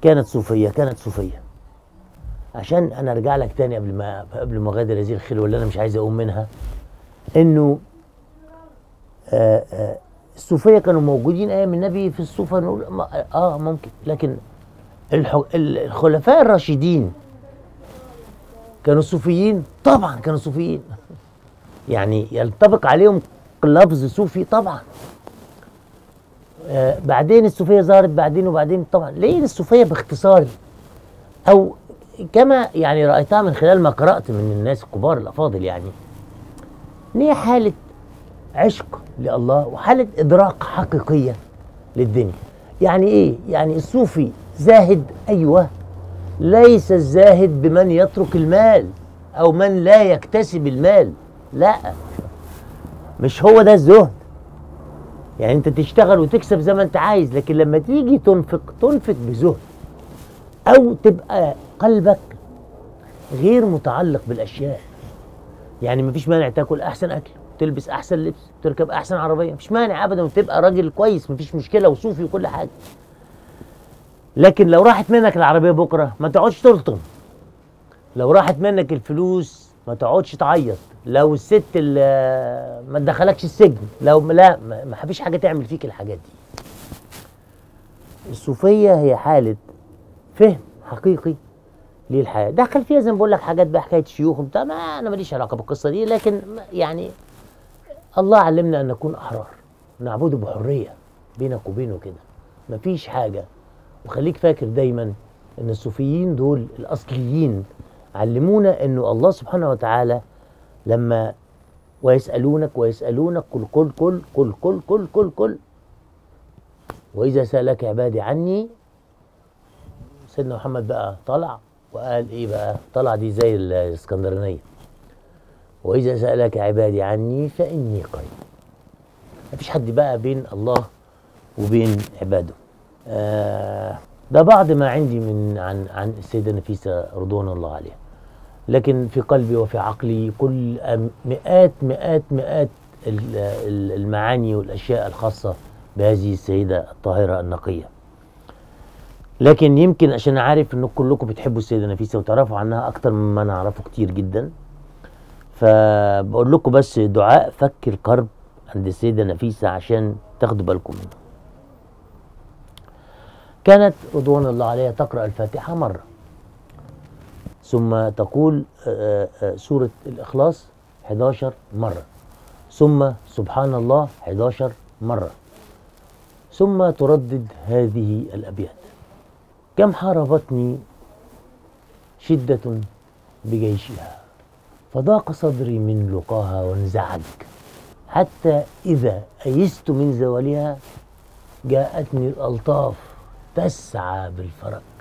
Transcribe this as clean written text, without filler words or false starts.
كانت صوفيه كانت صوفيه. عشان انا ارجع لك تاني قبل ما اغادر هذه الخلوه اللي انا مش عايز اقوم منها، انه الصوفيه كانوا موجودين ايام النبي في الصوفه، نقول ممكن، لكن الخلفاء الراشدين كانوا صوفيين؟ طبعا كانوا صوفيين. يعني ينطبق عليهم لفظ صوفي طبعا. بعدين الصوفيه ظهرت وبعدين طبعا. ليه الصوفيه باختصار، او كما يعني رايتها من خلال ما قرات من الناس الكبار الافاضل، يعني ان هي حاله عشق لله وحاله ادراك حقيقيه للدنيا. يعني ايه؟ يعني الصوفي زاهد، ايوه، ليس الزاهد بمن يترك المال او من لا يكتسب المال، لا، مش هو ده الزهد. يعني انت تشتغل وتكسب زي ما انت عايز، لكن لما تيجي تنفق بزهد، او تبقى قلبك غير متعلق بالاشياء. يعني مفيش مانع تاكل احسن اكل، تلبس احسن لبس، تركب احسن عربيه، مفيش مانع ابدا، وتبقى راجل كويس، مفيش مشكله، وصوفي وكل حاجه. لكن لو راحت منك العربيه بكره ما تقعدش تلطم، لو راحت منك الفلوس ما تقعدش تعيط، لو الست اللي ما تدخلكش السجن، لو لا، ما فيش حاجه تعمل فيك الحاجات دي. الصوفيه هي حاله فهم حقيقي للحياه، دخل فيها زي ما بقول لك حاجات بقى، حكايه شيوخ وبتاع، ما انا ماليش علاقه بالقصه دي، لكن يعني الله علمنا ان نكون احرار، نعبده بحريه بينك وبينه كده، مفيش حاجه. وخليك فاكر دايما ان الصوفيين دول الاصليين علمونا انه الله سبحانه وتعالى لما ويسالونك قل قل قل قل قل قل قل قل واذا سالك عبادي عني. سيدنا محمد بقى طلع وقال ايه بقى؟ طلع دي زي الاسكندرانيه، واذا سالك عبادي عني فاني قريب. مفيش حد بقى بين الله وبين عباده. ده بعض ما عندي عن السيدة نفيسة رضوان الله عليها، لكن في قلبي وفي عقلي كل مئات المعاني والأشياء الخاصة بهذه السيدة الطاهرة النقية. لكن يمكن عشان عارف انكم كلكم بتحبوا السيدة نفيسة وتعرفوا عنها اكتر مما انا اعرفه كتير جدا، فبقول لكم بس دعاء فك الكرب عند السيدة نفيسة عشان تاخدوا بالكم منه. كانت رضوان الله عليها تقرأ الفاتحة مرة، ثم تقول سورة الإخلاص 11 مرة، ثم سبحان الله 11 مرة، ثم تردد هذه الأبيات: كم حاربتني شدة بجيشها، فضاق صدري من لقاها وانزعج، حتى إذا أيست من زوالها جاءتني الألطاف تسعى بالفرج.